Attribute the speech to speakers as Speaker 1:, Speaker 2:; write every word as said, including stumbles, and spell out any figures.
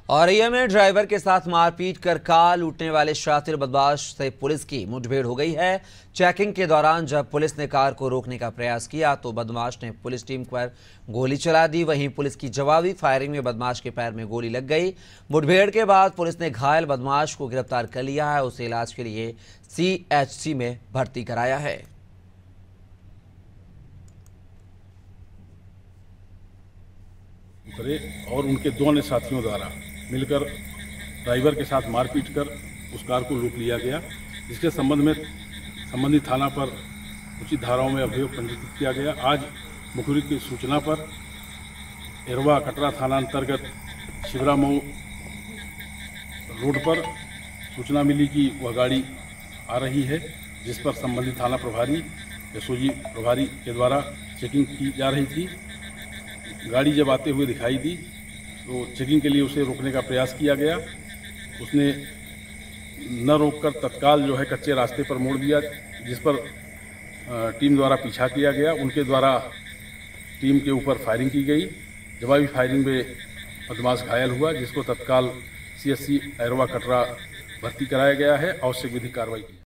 Speaker 1: औरैया में ड्राइवर के साथ मारपीट कर कार लूटने वाले शातिर बदमाश से पुलिस की मुठभेड़ हो गई है। चेकिंग के दौरान जब पुलिस ने कार को रोकने का प्रयास किया तो बदमाश ने पुलिस टीम पर गोली चला दी। वहीं पुलिस की जवाबी फायरिंग में बदमाश के पैर में गोली लग गई। मुठभेड़ के बाद पुलिस ने घायल बदमाश को गिरफ्तार कर लिया है। उसे इलाज के लिए सी एच सी में भर्ती कराया है।
Speaker 2: और उनके दो अन्य साथियों द्वारा मिलकर ड्राइवर के साथ मारपीट कर उस कार को लूट लिया गया। इसके संबंध में संबंधित थाना पर उचित धाराओं में अभियोग पंजीकृत किया गया। आज मुखबिर की सूचना पर एरवा कटरा थाना अंतर्गत शिवरा मऊ रोड पर सूचना मिली कि वह गाड़ी आ रही है, जिस पर संबंधित थाना प्रभारी एसओजी प्रभारी के द्वारा चेकिंग की जा रही थी। गाड़ी जब आते हुए दिखाई दी तो चेकिंग के लिए उसे रोकने का प्रयास किया गया। उसने न रोककर तत्काल जो है कच्चे रास्ते पर मोड़ दिया, जिस पर टीम द्वारा पीछा किया गया। उनके द्वारा टीम के ऊपर फायरिंग की गई। जवाबी फायरिंग में बदमाश घायल हुआ, जिसको तत्काल सी एच सी एरवा कटरा भर्ती कराया गया है। आवश्यक विधिक कार्रवाई की।